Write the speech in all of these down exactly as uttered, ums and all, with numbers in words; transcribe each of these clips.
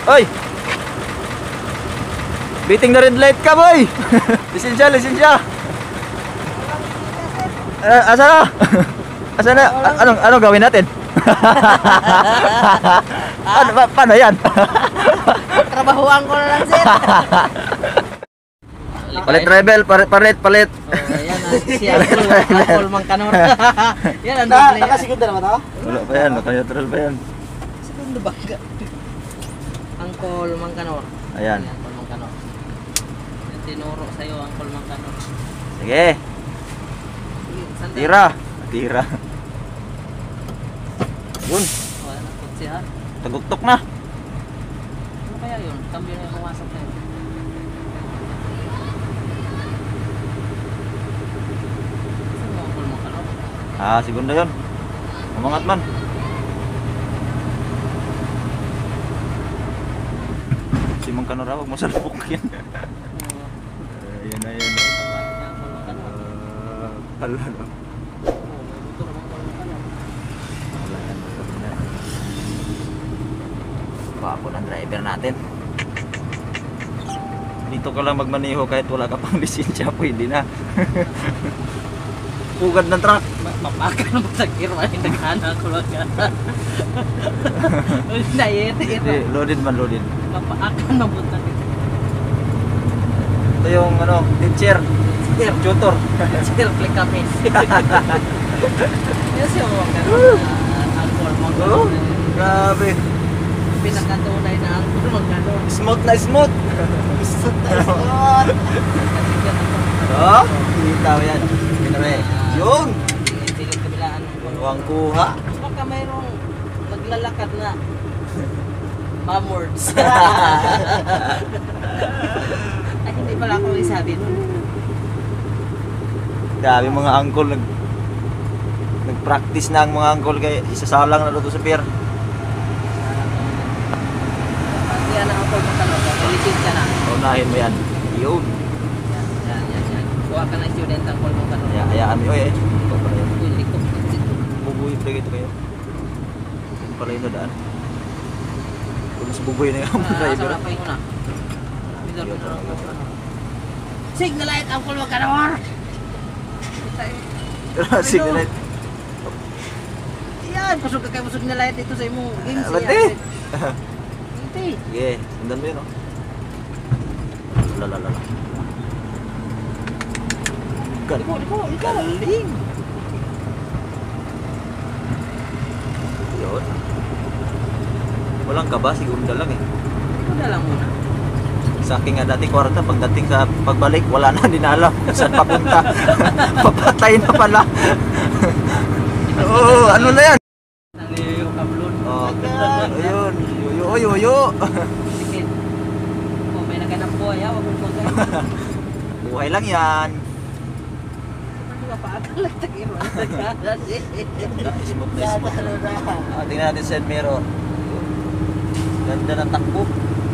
Oy! Beating the red light ka, boy! Lisensya, lisensya! Uh, asa na? Asa na? A anong, anong gawin natin? Ano, pa paano yan? Trabahuan ko na lang, sir. Palit rebel, palit, palit, palit. Oh, ayan na, si Uncle, Uncle Mangkanor. Yan, ang Na, doble. nakasigunda naman ako? Wala pa yan, naka-neutral pa yan. Segundo ba? Uncle Mangkanor. Ayan. Uncle Mangkanor. Yung tinuro sa'yo, Uncle Mangkanor. Sige, Sige, sandali. tira. Tira. Yun, Oh, ayan ang kutsi, ha? taguktok na. Ano kaya yun? Cambio na yung pumasok na yun. Saan mo, Uncle Mangkanor? Ah, segunda yun. Umangat man. Si Mangkanor, huwag mo salpok yan. Oh, Ayan na yan. tawahin niya, Uncle Mangkanor. Hala no. Oh, may motor ang Uncle Mangkanor. Papo ng driver natin. Dito ka lang magmaneho kahit wala ka pang lisensya, pwede na. Pugad ng truck. Mapaka na magsakir, maling naghanak ko lang ka. Dahil ito, ito. Hindi, loaded man, loaded. Mapaka na magsakir. Ito yung ano, teacher. Sir, Tutor. sir, click kami. Yes, yung mga ganun. Alcohol, mga Oh, ganun. grabe. Pinakatunay na alcohol, mga ganun. Smooth na smooth. Gusto tayo sa Oh, kita mo yan. Pinare. Yun. Sige, kabilaan. Huwag kuha. Baka mayroong naglalakad na mamwords. Ay, hindi pala ako isabi nun. Grabe mga angkol nag nag-practice na ang mga angkol kay isasalang na dito sa pier. Yan ang alcohol magkano. Ulitin ka na. Unahin mo yan. Yun. Yan, yan, yan, yan. Kuha ka ng student ang alcohol magkano. Kaya hayaan mo. Oy, eh. Ito pala yun. Uy, likod. Bubuhay pa ito kayo. Ito pala yun na daan. Kung sa bubuhay na yung Ah, driver. asa na pa yung una. Bidor, bidor, bidor. Signal light ang alcohol magkano. Sige na. Yan, kusog ka kayo kusog na light dito sa imong games. Ah, bante. Bante. Sige, sundan mo yun, oh. Lalalala. Liko, liko, liko. Galing. Yun. Walang kaba, sigunda lang eh. Liko na lang muna. Sa akin nga dati kwarta, pagdating sa pagbalik, wala na din alam saan papunta. Papatay na pala. Oo, oh, ano na yan? Naliyo yung kablon. Okay. Ayun. Yuyo, yuyo. Sige. Oh, may naganap po, ya. Wag mong magay. Buhay lang yan. Ano ba pa? Akalag tagiro. Smooth na smooth. Ah, tingnan natin sa mirror. Ganda ng takbo.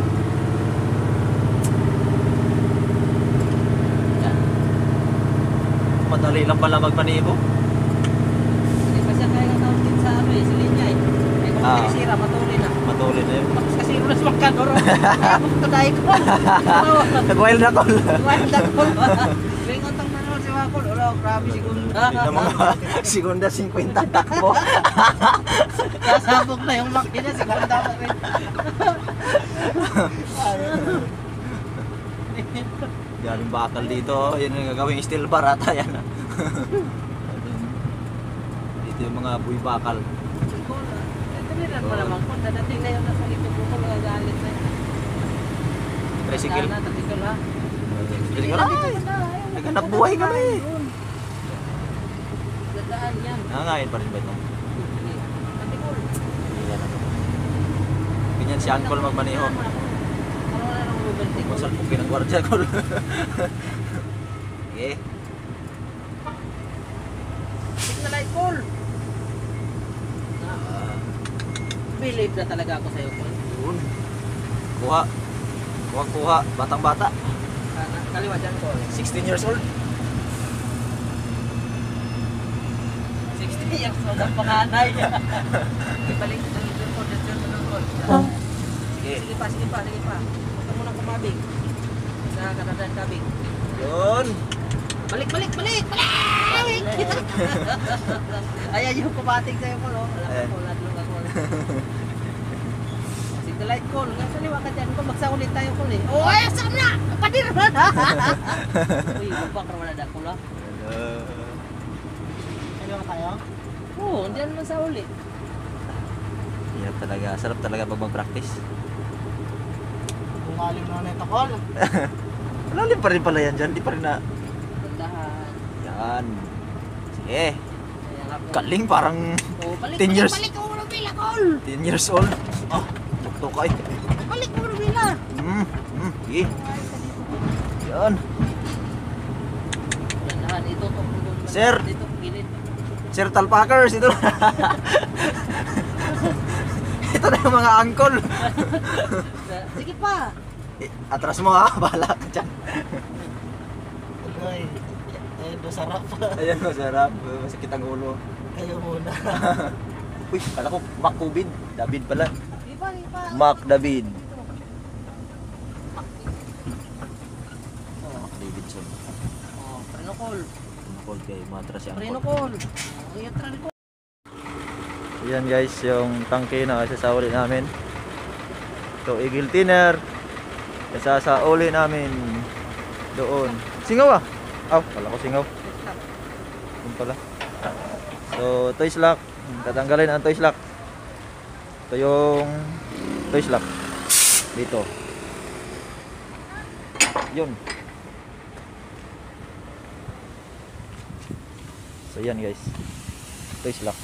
Madali lang pala magmaneho. Hindi pa siya kaya ng tawag din sa ano eh, sa linya eh. Ay, kung Ah. pinisira, matuloy na. Matuloy na yun. Tapos kasi ulas magkanoro. Kaya kung tuday ko. Nag-wild na call. Wild na ko. Bingon tong nanoro si Wakol. Ulo, grabe sigunda. Na mga segunda fifty takbo. Kasabog na yung makina, sigunda pa rin. Galing bakal dito. Yan ang gagawing steel bar ata yan. Dito yung mga buhay bakal. Tiniran mo naman kung dadating na yung nasa likod mo kung magagalit na yun. Tricycle. Tandaan na, tatikal ha. Sige lang. Naghanap buhay kami. Dadaan yan. Nangangain pa rin ba ito? Tatikol. Ganyan si Uncle magmaneho. Ano na nang lubertik? Masal po pinagwardya ko. Sige. Signal light call. Believe na talaga ako sa'yo, Paul. Yun. Kuha. Kuha, kuha. Batang-bata. Kana, kaliwa dyan, Paul. sixteen years old. sixty years old ang panganay. Ibalik sa little Paul, that's your little Paul. Sige. sige pa, sige pa, sige pa. Huwag ka munang kumabig. Sa kanadan kabig. Yun. Balik, balik, balik! Balik! Ayan yung kumating sa'yo ko, no? Wala Eh. ka ko, ladlo ka ko. Sige, light call. Nga sa liwa ka dyan ko, magsaulit tayo ko eh. Oh, ay, saan na? Padir! Uy, babak wala na ko lang. Ano ba tayo? Oo, hindi naman sa ulit. Hirap talaga. Sarap talaga pag mag-practice. Kung aling na nito call. Malalim pa rin pala yan dyan. Di pa rin na... Tandahan. Yan. Sige. Ayan nga po. Galing parang Oh, balik, ten balik, years. balik, balik, balik, bila, call! ten years old. Ah, tuktok ka eh. Balik, balik, bila! Hmm, hmm, sige. Yan. Tandahan, ito, ito, ito. Sir. Dito, gilid. Sir Talpackers, ito. Ito na yung mga angkol. Sige pa! Eh, atras mo ha, bahala ka dyan. Ay, ay, masarap. Ayan, masarap. Masakit ang ulo. Kayo muna. Uy, kala ko Mac David. David pala. Sige pa, sige pa. Mac David. Oh, Mac Davidson. Oh, preno call. Call kay matras yung Preno angkol. call. Oh, iya, preno call. Yan guys, yung tangke na sasauli namin. Ito, eagle thinner. Sasauli namin doon. Singaw ah! Aw, wala ko singaw. Doon pala. So, toy slack. Tatanggalin ang toy slack. Ito yung toy slack. Dito. Yun. So, yan guys. Toy slack.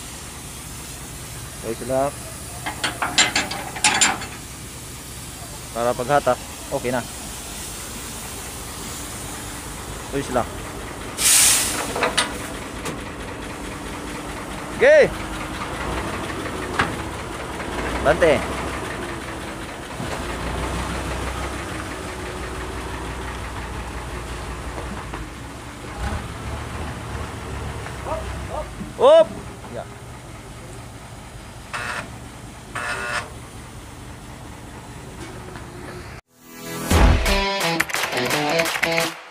Toy slack. Para paghatak, okay na. Toy slack. Okay. Bante. Op. Ya.